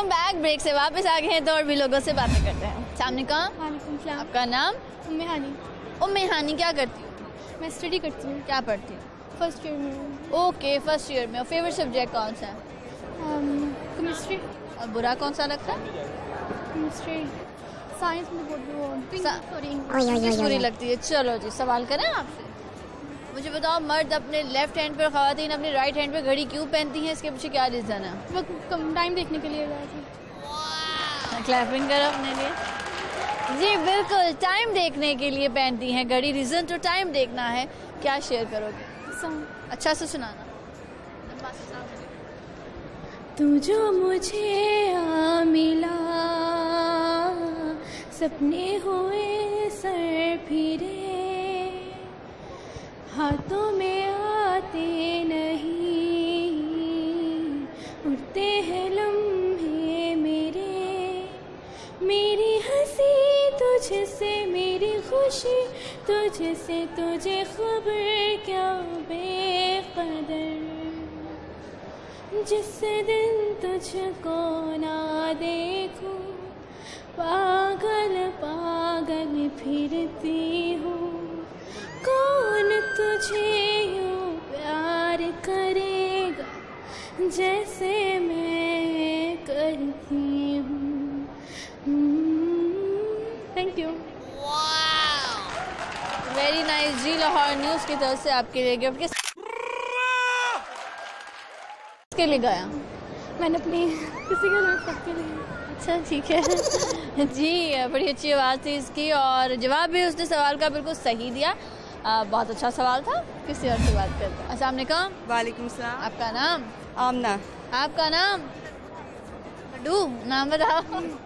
Welcome back. Break से वापस आ गए हैं तो और भी लोगों से बातें करते हैं। सामने कहाँ? आपका नाम? उम्मे हानी। उम्मे हानी, क्या करती हो? मैं स्टडी करती हूँ। क्या पढ़ती हो? फर्स्ट ईयर में। ओके, फर्स्ट ईयर में। और फेवरेट सब्जेक्ट कौन सा है? केमिस्ट्री। और बुरा कौन सा लगता है? केमिस्ट्री। साइंस में इंग्लिश बुरी लगती है। चलो जी, सवाल करें आपसे। मुझे बताओ, मर्द अपने लेफ्ट हैंड पर, ख़वातीन अपने राइट हैंड पे घड़ी क्यों पहनती हैं? इसके पीछे क्या रीज़न है? वो कम टाइम देखने के लिए। क्लैपिंग करो अपने लिए। जी बिल्कुल, टाइम देखने के लिए पहनती हैं घड़ी। रीज़न तो टाइम देखना है। क्या शेयर करोगे? अच्छा से सुनाना। तू जो मुझे आ मिला, सपने हुए सर फिरे, हाथों में आते नहीं, उड़ते हैं लम्हे मेरे, मेरी हंसी तुझसे, मेरी खुशी तुझसे, तुझे खबर क्या बेकदर, जिस दिन तुझको ना देखूं, पागल पागल फिरती हूँ। कौन तुझे यूं प्यार करेगा जैसे मैं करती हूँ। Thank you. वेरी नाइस जी। लाहौर न्यूज़ की तरफ से आपके लिए गिफ्ट किसके लिए गया? मैंने अपनी किसी के लिए, सबके लिए। अच्छा ठीक है जी, बड़ी अच्छी आवाज़ थी इसकी और जवाब भी उसने सवाल का बिल्कुल सही दिया। बहुत अच्छा सवाल था। किसी और से बात करते हैं। अस्सलाम वालेकुम। वालेकुम सलाम। आपका नाम? आमना। आपका नाम? डू, नाम बताओ।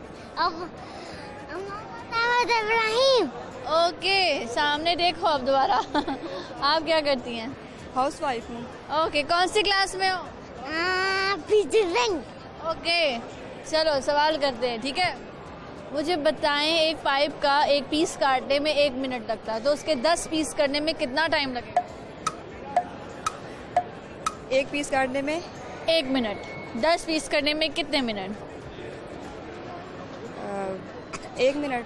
इब्राहिम। ओके, सामने देखो अब दोबारा। आप क्या करती हैं? हाउस वाइफ हूँ। ओके, कौन सी क्लास में हो? ओके, चलो सवाल करते हैं, ठीक है। मुझे बताएं, एक पाइप का एक पीस काटने में 1 मिनट लगता है, तो उसके 10 पीस करने में कितना टाइम लगेगा? एक पीस काटने में 1 मिनट। 10 पीस करने में कितने मिनट? 1 मिनट।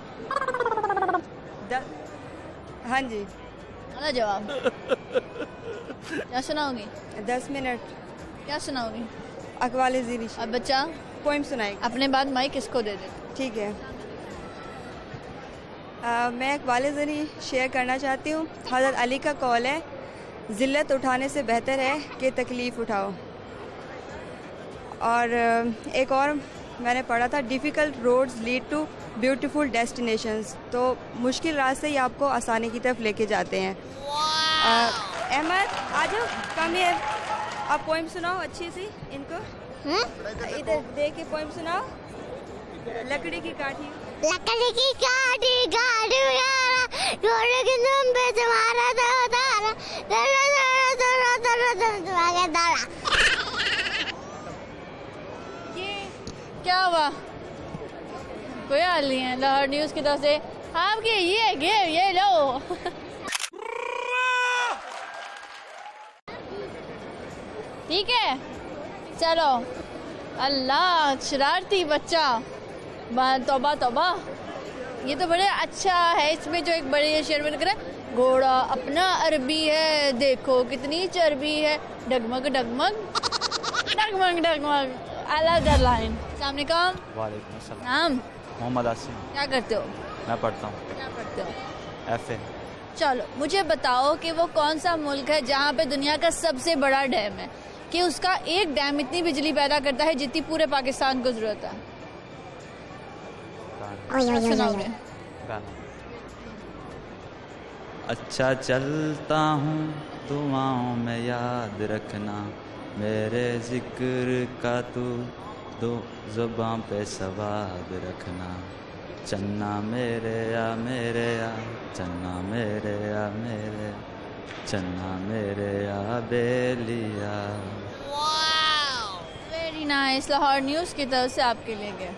हाँ जी। अगला जवाब। क्या सुनाओगी? 10 मिनट। क्या सुनाओगी? अकवाले ज़ीरी। अब बच्चा पोइम सुनाएगी। अपने बाद माइक किसको दे दे? ठीक है। मैं अकवाले ज़ीरी शेयर करना चाहती हूँ। हज़रत अली का कौल है, ज़िल्लत उठाने से बेहतर है कि तकलीफ़ उठाओ। और एक और मैंने पढ़ा था, difficult roads lead to beautiful destinations. तो मुश्किल रास्ते ही आपको आसानी की तरफ लेके जाते हैं। अहमद, आ जाओ, कम हियर। आप पोइम सुनाओ अच्छी सी इनको। इधर देख के पोइम सुनाओ। लकड़ी की काठी। लकड़ी की काठी काठी घोड़े के दम पे तुम्हारा दारा दारा दारा दारा दारा दारा। ये क्या हुआ? कोई हाल नहीं है। लाहौर न्यूज़ की तरफ से आपके ये लो। ठीक है, चलो। अल्लाह, शरारती बच्चा। तौबा तौबा। ये तो बड़े अच्छा है। इसमें जो एक बड़े शेर में लिख रहा है, घोड़ा अपना अरबी है, देखो कितनी चर्बी है, डगमग डगमग डगमग डगमग। I love that line. सामने कौन? वालेकुम अस्सलाम। नाम? मोहम्मद आसिम। क्या करते हो? मैं पढ़ता हूँ। क्या पढ़ते हो? FA। चलो मुझे बताओ कि वो कौन सा मुल्क है जहाँ पे दुनिया का सबसे बड़ा डैम है, कि उसका एक डैम इतनी बिजली पैदा करता है जितनी पूरे पाकिस्तान को जरूरत है। सुनाओगे? अच्छा चलता हूँ दुआओं में याद रखना, मेरे जिक्र का तू दो ज़ुबां पे सवाब रखना। चन्ना मेरे या चन्ना मेरे या चन्ना मेरे या बेलिया। Very nice. लाहौर न्यूज़ की तरफ से आपके लिए गए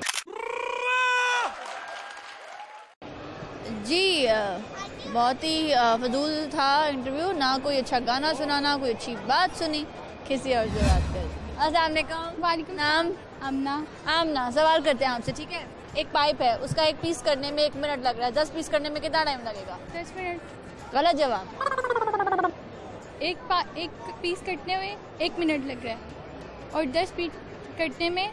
जी। बहुत ही फजूल था इंटरव्यू। ना कोई अच्छा गाना सुना, ना कोई अच्छी बात सुनी। किसी और से बात कर। अस्सलाम वालेकुम। वालेकुम। नाम? आमना। आमना, सवाल करते हैं आपसे, ठीक है। एक पाइप है, उसका एक पीस करने में 1 मिनट लग रहा है, 10 पीस करने में कितना टाइम लगेगा? 10 मिनट। गलत जवाब। एक पीस कटने में 1 मिनट लग रहा है और 10 पीस कटने में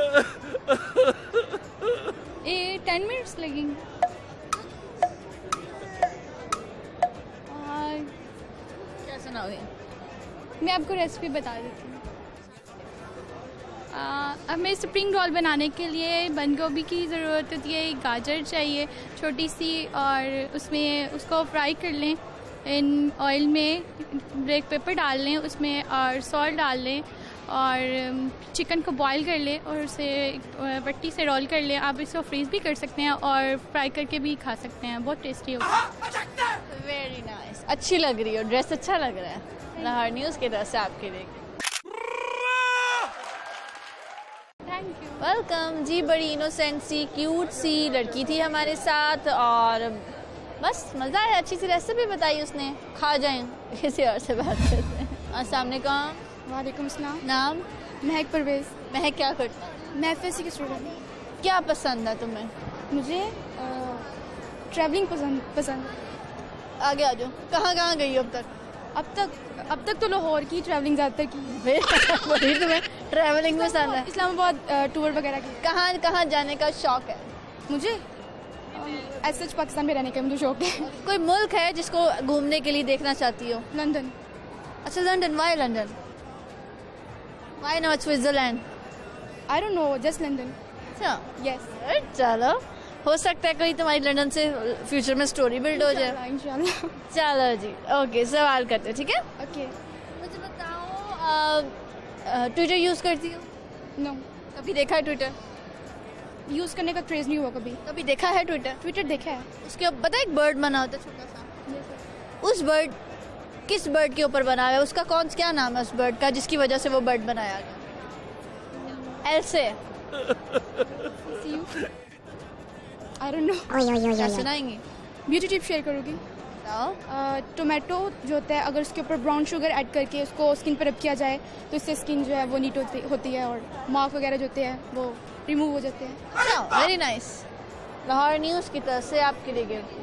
10 मिनट्स लगेंगे। और क्या सुनाओगे? मैं आपको रेसिपी बता देती हूँ। अब मैं स्प्रिंग रोल बनाने के लिए बंद गोभी की ज़रूरत होती है, गाजर चाहिए छोटी सी, और उसमें उसको फ्राई कर लें इन ऑयल में, ब्लैक पेपर डाल लें उसमें और सॉल्ट डाल लें, और चिकन को बॉईल कर लें और उसे पट्टी से रोल कर लें। आप इसको फ्रीज़ भी कर सकते हैं और फ्राई करके भी खा सकते हैं, बहुत टेस्टी होगा। वेरी नाइस, अच्छी लग रही हो, ड्रेस अच्छा लग रहा है। लाहौर न्यूज़ की तरफ से आपके लिए थैंक यू। वेलकम जी। बड़ी इनोसेंट सी, क्यूट सी लड़की थी हमारे साथ और बस मज़ा आया, अच्छी सी रेसिपी बताई उसने। खा जाएं, किसी और से बात करते हैं। अस्सलाम वालेकुम। वालेकुम सलाम। नाम? महक परवेज़। महक, क्या करता है? मैं FSC की स्टूडेंट। क्या पसंद है तुम्हें? मुझे ट्रैवलिंग पसंद। आगे आ जाओ। कहाँ कहाँ गई हो अब तक? अब तक तो लाहौर की ट्रैवलिंग ज़्यादातर की। वही तुम्हें ट्रैवलिंग पसंद है? इस्लामाबाद टूर वगैरह की। कहाँ कहाँ जाने का शौक है? मुझे ऐसा पाकिस्तान में रहने का मुझे शौक है। कोई मुल्क है जिसको घूमने के लिए देखना चाहती हो? लंदन। अच्छा, London. Why London? Why not Switzerland? I don't know, just London. अच्छा, यस। चलो, हो सकता है कोई तुम्हारी लंदन से फ्यूचर में स्टोरी बिल्ड हो जाए। इंशाल्लाह। चलो जी, ओके, सवाल करते, ठीक है। ओके। मुझे बताओ, ट्विटर यूज़ करती हो? नो। कभी देखा है ट्विटर? यूज़ करने का क्रेज नहीं हुआ कभी। कभी देखा है ट्विटर? ट्विटर देखा है। उसके ऊपर पता है एक बर्ड बना होता है छोटा सा, उस बर्ड, किस बर्ड के ऊपर बना हुआ है? उसका क्या नाम है उस बर्ड का जिसकी वजह से वो बर्ड बनाया गया? एल से? I don't know. क्या सुनाएंगी? ब्यूटी टिप शेयर करोगी? टोमेटो जो होता है, अगर उसके ऊपर ब्राउन शुगर ऐड करके उसको स्किन पर रब किया जाए तो इससे स्किन जो है वो नीट होती है और मार्क वगैरह जो होते हैं वो रिमूव हो जाते हैं। Very nice. लाहौर न्यूज़ की तरफ से आपके लिए गिफ्ट।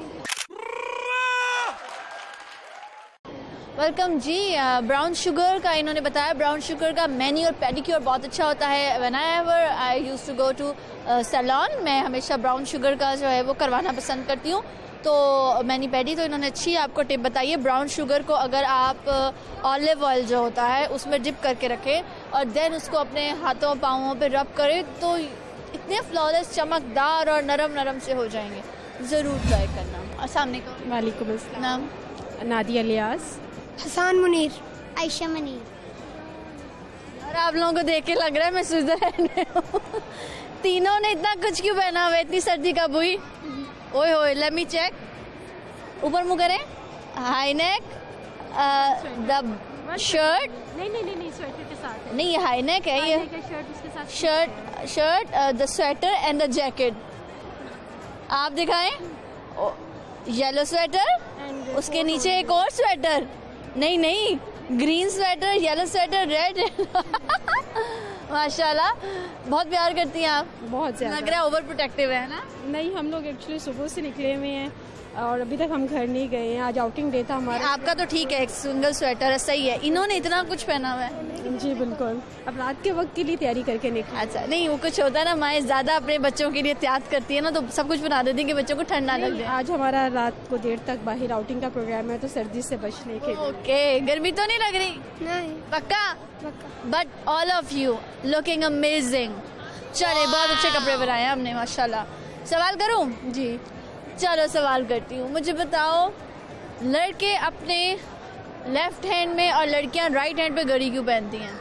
वेलकम जी। ब्राउन शुगर का इन्होंने बताया, ब्राउन शुगर का मैनी और पेडिक्योर बहुत अच्छा होता है। When I used to go to salon, मैं हमेशा ब्राउन शुगर का जो है वो करवाना पसंद करती हूँ। तो मैनी पेडी, तो इन्होंने अच्छी आपको टिप बताई है। ब्राउन शुगर को अगर आप ऑलिव ऑयल जो होता है उसमें डिप करके रखें और देन उसको अपने हाथों पाँवों पे रब करें तो इतने फ्लॉलेस, चमकदार और नरम नरम से हो जाएंगे। ज़रूर ट्राई करना। अस्सलाम वालेकुम। वालेकुम अस्सलाम। नाम? नादिया लियास। हसान मुनीर। आयशा मनीर। और आप लोगों को देख के लग रहा है मैं स्विट्जरलैंड में हूँ। तीनों ने इतना कुछ क्यों पहना हुआ है? इतनी सर्दी का बुई। ओए होए, लेट मी चेक। ऊपर मुँह करें। High neck, the shirt. नहीं स्वेटर के साथ है। नहीं, ये हाई नेक है। ये शर्ट उसके साथ। Shirt, the sweater and the jacket. आप दिखाएं। येलो स्वेटर, उसके नीचे एक और स्वेटर। नहीं, green sweater, yellow sweater, red. माशाल्लाह, बहुत प्यार करती हैं आप। बहुत ज़्यादा। लग रहा है ओवर प्रोटेक्टिव है ना? नहीं, हम लोग एक्चुअली सुबह से निकले हुए हैं और अभी तक हम घर नहीं गए हैं। आज आउटिंग डे था हमारा। आपका तो ठीक है, एक सिंगल स्वेटर है, सही है। इन्होंने इतना कुछ पहना हुआ है। जी बिल्कुल, अब रात के वक्त के लिए तैयारी करके निकले। अच्छा, नहीं वो कुछ होता है ना, माएँ ज़्यादा अपने बच्चों के लिए त्याग करती है ना, तो सब कुछ बना देती है कि बच्चों को ठंड ना लग जाए। आज हमारा रात को देर तक बाहर आउटिंग का प्रोग्राम है तो सर्दी से बचने के लिए। ओके, गर्मी तो नहीं लग रही? नहीं। पक्का? But all of you looking amazing. चले, बहुत अच्छे कपड़े बनाए हैं हमने माशाल्लाह। सवाल करूं? जी चलो सवाल करती हूँ। मुझे बताओ, लड़के अपने लेफ्ट हैंड में और लड़कियां राइट हैंड पे घड़ी क्यों पहनती हैं?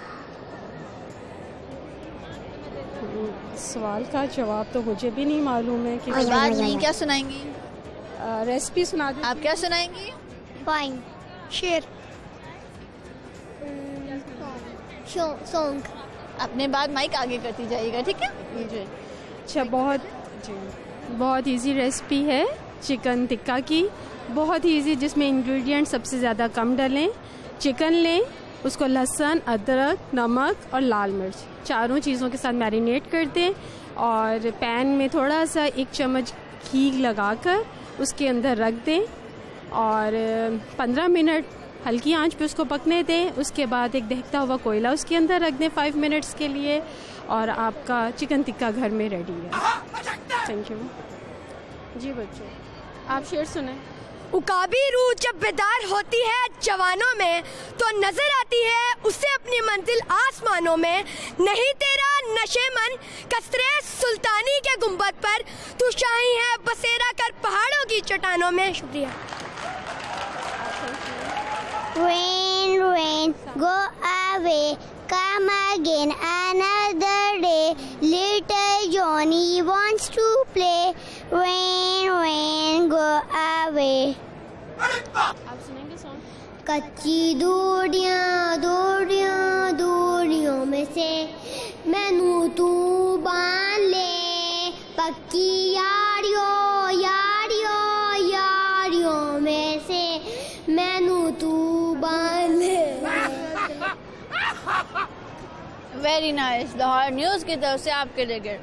सवाल का जवाब तो मुझे भी नहीं मालूम है कि बात नहीं, क्या सुनाएंगी? रेसिपी सुना दो। आप क्या सुनाएंगी? Poem. शेर। Song. अपने बाद माइक आगे करती जाइएगा, ठीक है? जी। अच्छा, बहुत इजी रेसिपी है चिकन टिक्का की। बहुत इजी, जिसमें इंग्रेडिएंट सबसे ज़्यादा कम डालें। चिकन लें, उसको लहसुन, अदरक, नमक और लाल मिर्च चारों चीज़ों के साथ मैरिनेट कर दें और पैन में थोड़ा सा 1 चम्मच घी लगाकर उसके अंदर रख दें और 15 मिनट हल्की आंच पे उसको पकने दें। उसके बाद एक दहकता हुआ कोयला उसके अंदर रख दें 5 मिनट्स के लिए और आपका चिकन टिक्का घर में रेडी है। Thank you. जी बच्चों, आप शेर सुने। उकाबी रूह जब बेदार होती है जवानों में तो नजर आती है उसे अपनी मंजिल आसमानों में। नहीं तेरा नशे मन कसरे सुल्तानी के गुंबद पर, तू शाही है बसेरा कर पहाड़ों की चट्टानों में। शुक्रिया। Rain, rain, go away, come again another day. Little Johnny wants to play. Rain, rain, go away. आप सुनेंगे सॉन्ग? कच्ची दूरियां दूरियां दूरियों में से मैनू तू बांध ले, पक्की यारियों यारियों यारियों में से मैनू तू बांध ले। Very nice. लाहौर न्यूज़ की तरफ से आपके लिए।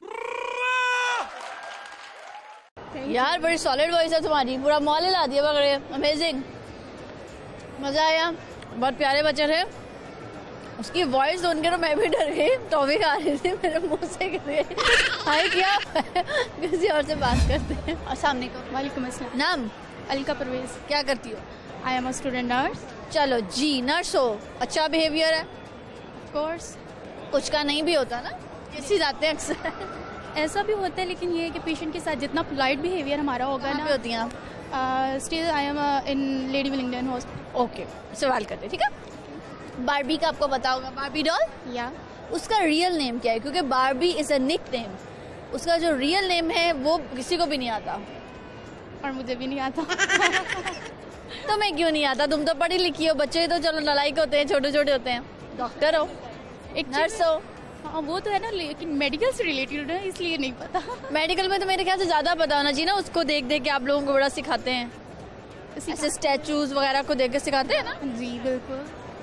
यार बड़ी सॉलिड वॉइस है तुम्हारी, पूरा मॉल हिला दिया बगड़े। अमेजिंग, मज़ा आया। बहुत प्यारे बच्चे थे। उसकी वॉइस सुन के तो मैं भी डर गई। टॉपिक आ रही थी मेरे मुंह से गिर गई। हाय क्या किसी और से बात करते हैं। अस्सलाम वालेकुम। वालेकुम अस्सलाम। नाम? अलका परवेज। क्या करती हो? I am a student nurse. चलो जी, नर्स हो, अच्छा बिहेवियर है। Of course. कुछ का नहीं भी होता ना, किसी जाते हैं अक्सर। ऐसा भी होता है, लेकिन ये है कि पेशेंट के साथ जितना पोलाइट बिहेवियर हमारा होगा ना। होती हैं आप? Still I am in Lady Willingdon hospital. Okay, सवाल करते हैं, ठीक है। बारबी का आपको पता होगा, बारबी डॉल। या उसका रियल नेम क्या है? क्योंकि Barbie is a nickname, उसका जो रियल नेम है वो किसी को भी नहीं आता। और मुझे भी नहीं आता। तुम्हें क्यों नहीं आता? तुम तो पढ़ी लिखी हो। बच्चे तो चलो नालायक होते हैं, छोटे छोटे होते हैं। डॉक्टर हो, एक नर्स हो। हाँ वो तो है ना, लेकिन मेडिकल से रिलेटेड है इसलिए नहीं पता। मेडिकल में तो मेरे ख्याल से ज्यादा पता होना चाहिए ना। उसको देख देख के आप लोगों को बड़ा सिखाते हैं, ऐसे स्टैचूज वगैरह को देख के सिखाते हैं ना। जी बिल्कुल।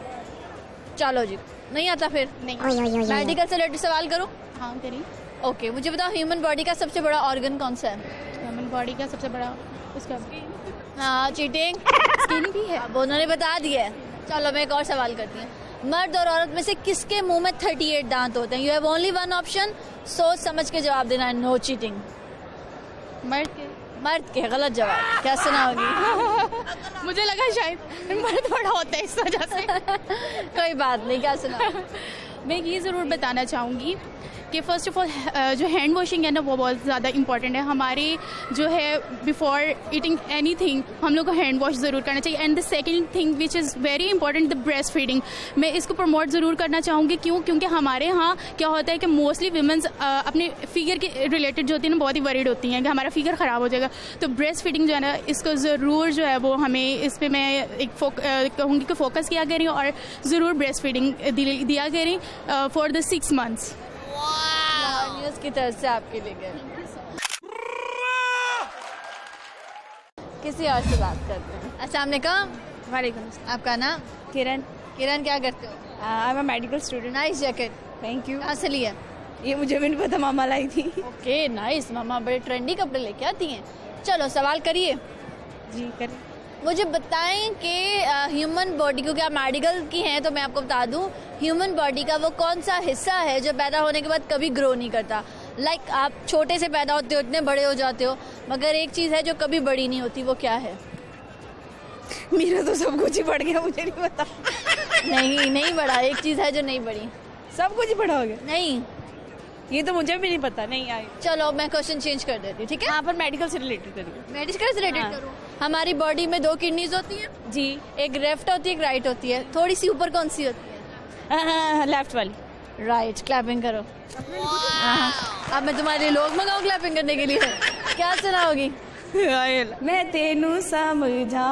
चलो जी, नहीं आता फिर? नहीं। मेडिकल से रिलेटेड सवाल करूं? हाँ करिए। ओके, मुझे बताओ ह्यूमन बॉडी का सबसे बड़ा ऑर्गन कौन सा है? ह्यूमन बॉडी का सबसे बड़ा उसका हाँ, चीटिंग। स्किन भी है। अब उन्होंने बता दिया है। चलो मैं एक और सवाल करती हूँ। मर्द और औरत में से किसके मुंह में 38 दांत होते हैं? You have only one option, सोच समझ के जवाब देना है, नो चीटिंग। मर्द के। मर्द के। गलत जवाब। क्या सुना होगी? मुझे लगा शायद मर्द बड़ा होता है इस वजह से। कोई बात नहीं, क्या सुना? मैं ये ज़रूर बताना चाहूँगी कि फ़र्स्ट ऑफ ऑल जो हैंड वॉशिंग है ना वो बहुत ज़्यादा इंपॉर्टेंट है। हमारे जो है बिफोर ईटिंग एनीथिंग हम लोग को हैंड वॉश ज़रूर करना चाहिए। And the second thing which is very important, the breastfeeding. मैं इसको प्रमोट ज़रूर करना चाहूँगी। क्यों? क्योंकि हमारे यहाँ क्या होता है कि मोस्टली वीमेंस अपने फिगर के रिलेटेड जो होती है ना बहुत ही वरीड होती हैं कि हमारा फिगर ख़राब हो जाएगा। तो ब्रेस्ट फीडिंग जो है ना इसको ज़रूर जो है वो हमें इस पर मैं एक कहूँगी कि फोकस किया करें और ज़रूर ब्रेस्ट फीडिंग दिया करें फॉर द 6 months। न्यूज़ की तरफ से आपके लिए गए। किसी और से बात करते हैं। अस्सलाम वालेकुम। वालेकुम। आपका नाम? किरण। किरण, क्या करते हो? I am a medical student. Nice jacket. Thank you. कहाँ से लिया? ये मुझे भी नहीं पता, मामा लाई थी। Okay nice. मामा बड़े ट्रेंडी कपड़े लेके आती हैं। चलो सवाल करिए। जी करें। मुझे बताएं कि ह्यूमन बॉडी, क्योंकि आप मेडिकल की हैं तो मैं आपको बता दूं, ह्यूमन बॉडी का वो कौन सा हिस्सा है जो पैदा होने के बाद कभी ग्रो नहीं करता? लाइक आप छोटे से पैदा होते हो, इतने बड़े हो जाते हो, मगर एक चीज़ है जो कभी बड़ी नहीं होती, वो क्या है? मेरा तो सब कुछ ही बढ़ गया, मुझे नहीं पता। नहीं बढ़ा। एक चीज़ है जो नहीं बढ़ी। सब कुछ ही बड़ा हो गया। नहीं, ये तो मुझे भी नहीं पता। नहीं आई। चलो मैं क्वेश्चन चेंज कर देती हूँ, ठीक है? हाँ, पर मेडिकल से रिलेटेड करिए। मेडिकल से रिलेटेड हाँ। करूँ? हमारी बॉडी में 2 किडनीज होती हैं जी। एक लेफ्ट होती है, एक राइट होती है। थोड़ी सी ऊपर कौन सी होती है? लेफ्ट वाली। राइट। क्लैपिंग करो। हाँ। अब मैं तुम्हारे लोग मंगाऊँ क्लैपिंग करने के लिए? क्या सुनाओगी? मैं तेनू समझावा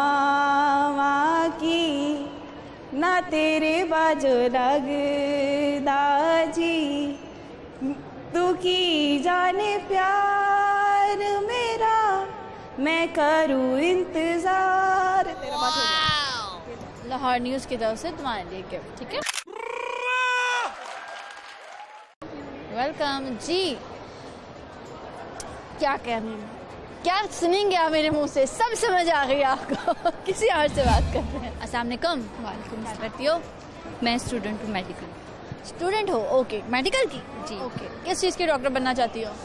की ना तेरे बाजो लगदा जी, तू की जाने प्यार मेरा, मैं करूँ इंतजार। तेरा बात हो गया। लाहौर न्यूज़ की तरफ से तुम्हारे लिए गिफ्ट, ठीक है? वेलकम जी। क्या कहूँ, क्या सुनेंगे आप मेरे मुंह से, सब समझ आ गई आपको। किसी और से बात करते हैं। अस्सलाम वालेकुम। वालेकुम क्या करती हो? मैं स्टूडेंट हूँ, मेडिकल स्टूडेंट हो? ओके, मेडिकल की जी। ओके, किस चीज़ की डॉक्टर बनना चाहती हो?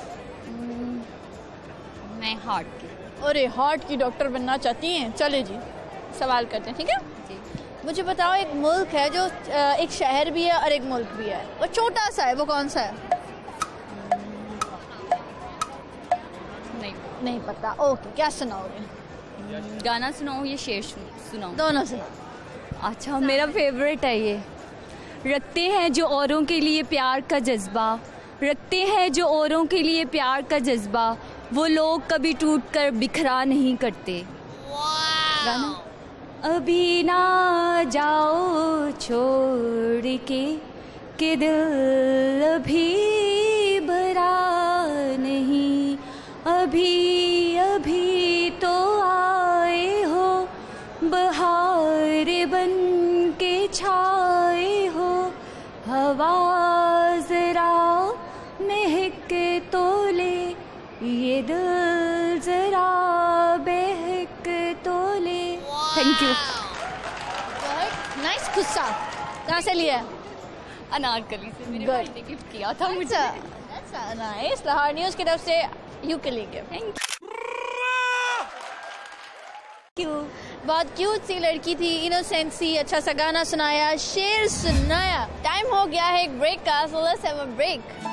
मैं हार्ट की। अरे हार्ट की डॉक्टर बनना चाहती हैं? चले जी, सवाल करते हैं, ठीक है? जी। मुझे बताओ, एक मुल्क है जो एक शहर भी है और एक मुल्क भी है, वो छोटा सा है, वो कौन सा है? नहीं पता। ओके, क्या सुनाओगे? गाना सुनाओ या शेर सुनाओ? दोनों सुनाओ। अच्छा, मेरा फेवरेट है ये। रखते हैं जो औरों के लिए प्यार का जज्बा, रखते हैं जो औरों के लिए प्यार का जज्बा, वो लोग कभी टूट कर बिखरा नहीं करते। गाना। अभी ना जाओ छोड़ के दिल अभी भरा नहीं, अभी अभी तो आए हो, बहार बन के छाए हो, हवा जरा महक तो ले, ये दिल जरा बहक तो ले। Thank you. नाइस। गुस्सा कहाँ से लिया? अनारकली से मेरे Good. भाई ने गिफ्ट किया था मुझे। अच्छा, नाइस। लाहौर न्यूज़ की तरफ से यू के लिए गिफ्ट। Thank you. बहुत क्यूट सी लड़की थी, इनोसेंट सी, अच्छा सा गाना सुनाया, शेर सुनाया। टाइम हो गया है एक ब्रेक का, so let's have a break.